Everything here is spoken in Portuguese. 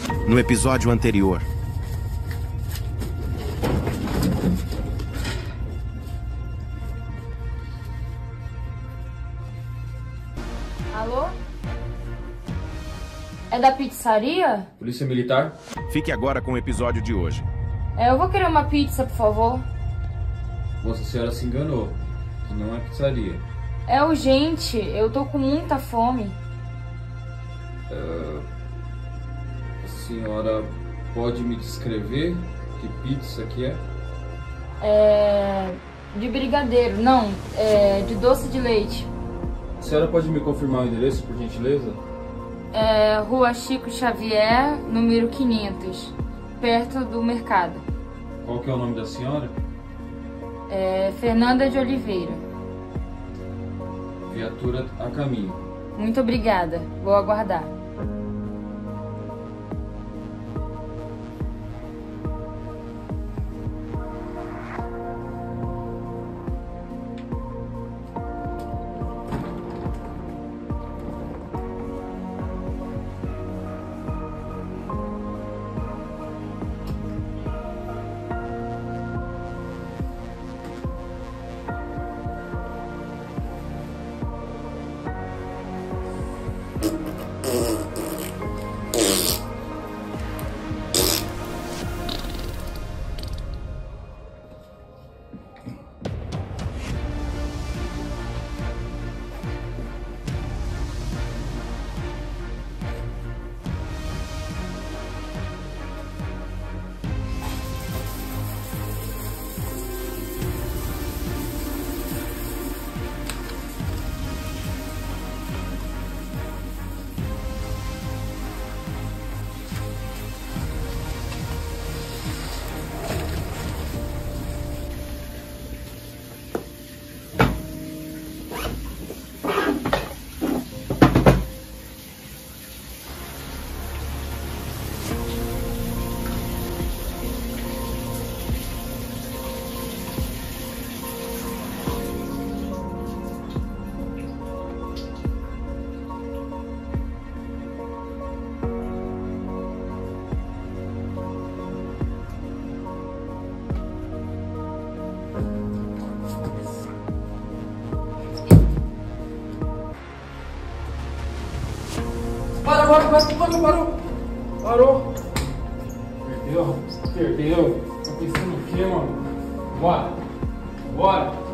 No episódio anterior. Alô? É da pizzaria? Polícia Militar? Fique agora com o episódio de hoje. Eu vou querer uma pizza, por favor. Moça, a senhora se enganou. Que não é pizzaria. É urgente, eu tô com muita fome. A senhora pode me descrever que pizza que é? De brigadeiro, não, de doce de leite. A senhora pode me confirmar o endereço, por gentileza? Rua Chico Xavier, número 500, perto do mercado. Qual que é o nome da senhora? Fernanda de Oliveira. Viatura a caminho. Muito obrigada, vou aguardar. Parou! Perdeu? Tá pensando o quê, mano? Bora!